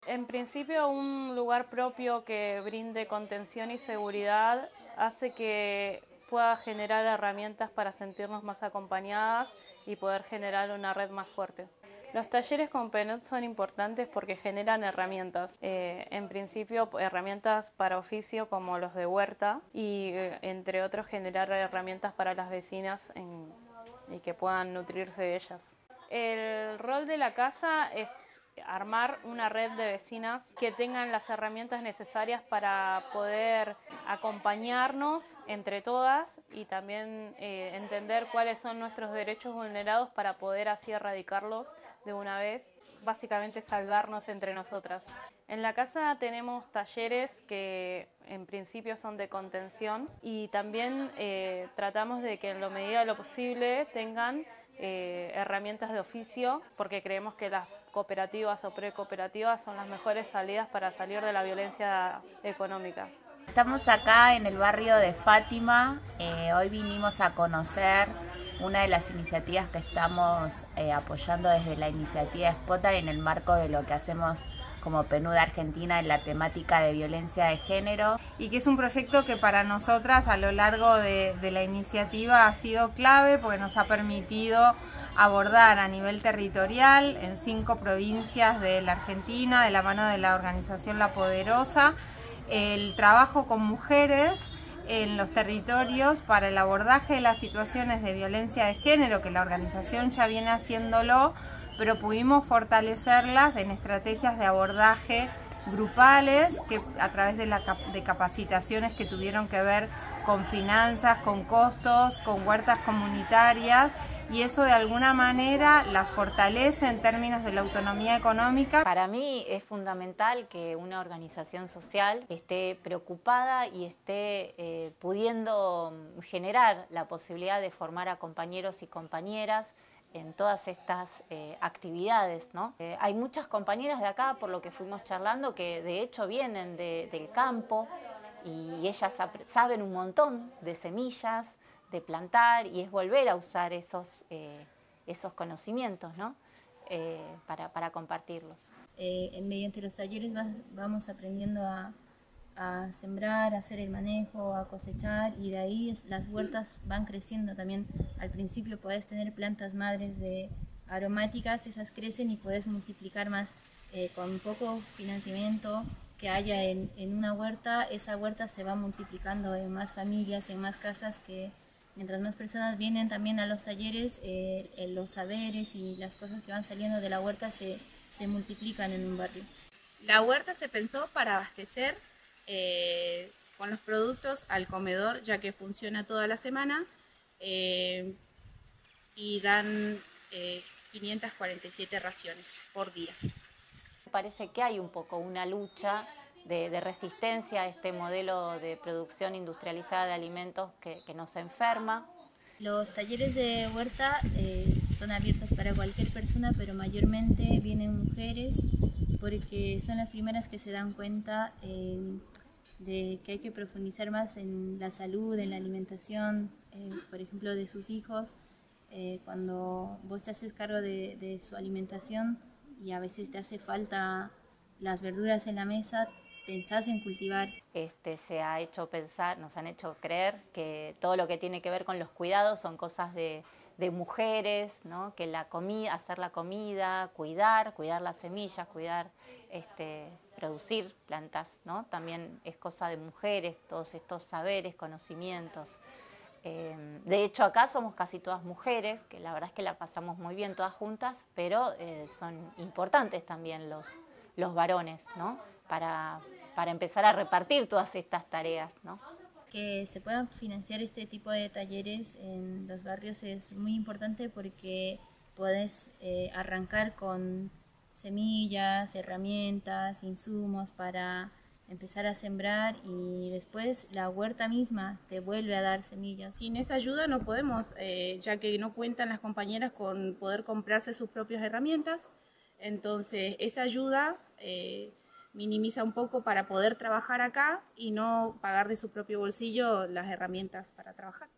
En principio, un lugar propio que brinde contención y seguridad hace que pueda generar herramientas para sentirnos más acompañadas y poder generar una red más fuerte. Los talleres con PNUD son importantes porque generan herramientas, en principio herramientas para oficio como los de huerta y entre otros generar herramientas para las vecinas y que puedan nutrirse de ellas. El rol de la casa es armar una red de vecinas que tengan las herramientas necesarias para poder acompañarnos entre todas y también entender cuáles son nuestros derechos vulnerados para poder así erradicarlos de una vez, básicamente salvarnos entre nosotras. En la casa tenemos talleres que en principio son de contención y también tratamos de que en la medida de lo posible tengan herramientas de oficio, porque creemos que las cooperativas o precooperativas son las mejores salidas para salir de la violencia económica. Estamos acá en el barrio de Fátima. Hoy vinimos a conocer una de las iniciativas que estamos apoyando desde la iniciativa Spota en el marco de lo que hacemos como PNUD Argentina en la temática de violencia de género. Y que es un proyecto que para nosotras a lo largo de la iniciativa ha sido clave porque nos ha permitido abordar a nivel territorial en 5 provincias de la Argentina, de la mano de la organización La Poderosa, el trabajo con mujeres en los territorios para el abordaje de las situaciones de violencia de género, que la organización ya viene haciéndolo, pero pudimos fortalecerlas en estrategias de abordaje grupales que a través de capacitaciones que tuvieron que ver con finanzas, con costos, con huertas comunitarias, y eso de alguna manera las fortalece en términos de la autonomía económica. Para mí es fundamental que una organización social esté preocupada y esté pudiendo generar la posibilidad de formar a compañeros y compañeras en todas estas actividades, ¿no? Hay muchas compañeras de acá, por lo que fuimos charlando, que de hecho vienen del campo y ellas saben un montón de semillas, de plantar, y es volver a usar esos conocimientos, ¿no? Para compartirlos. Mediante los talleres vamos aprendiendo a sembrar, a hacer el manejo, a cosechar, y de ahí las huertas van creciendo también. Al principio podés tener plantas madres de aromáticas, esas crecen y podés multiplicar más con poco financiamiento que haya en una huerta. Esa huerta se va multiplicando en más familias, en más casas, que mientras más personas vienen también a los talleres, los saberes y las cosas que van saliendo de la huerta se multiplican en un barrio. La huerta se pensó para abastecer con los productos al comedor, ya que funciona toda la semana y dan 547 raciones por día. Parece que hay un poco una lucha de resistencia a este modelo de producción industrializada de alimentos que nos enferma. Los talleres de huerta son abiertos para cualquier persona, pero mayormente vienen mujeres porque son las primeras que se dan cuenta de que hay que profundizar más en la salud, en la alimentación, por ejemplo, de sus hijos. Cuando vos te haces cargo de su alimentación y a veces te hace falta las verduras en la mesa, pensás en cultivar. Se ha hecho pensar, nos han hecho creer que todo lo que tiene que ver con los cuidados son cosas de mujeres, ¿no? Que la comida, hacer la comida, cuidar las semillas, producir plantas, ¿no? También es cosa de mujeres, todos estos saberes, conocimientos. De hecho, acá somos casi todas mujeres, que la verdad es que la pasamos muy bien todas juntas, pero son importantes también los varones, ¿no? Para empezar a repartir todas estas tareas, ¿no? Que se puedan financiar este tipo de talleres en los barrios es muy importante porque podés arrancar con semillas, herramientas, insumos para empezar a sembrar, y después la huerta misma te vuelve a dar semillas. Sin esa ayuda no podemos, ya que no cuentan las compañeras con poder comprarse sus propias herramientas, entonces esa ayuda minimiza un poco para poder trabajar acá y no pagar de su propio bolsillo las herramientas para trabajar.